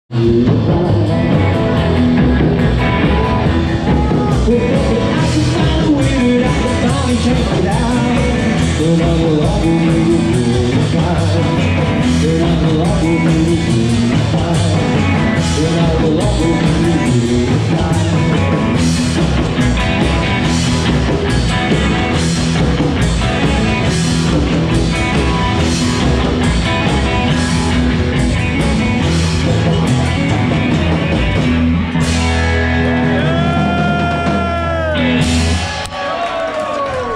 I can find a way that I can finally change it out. But I will always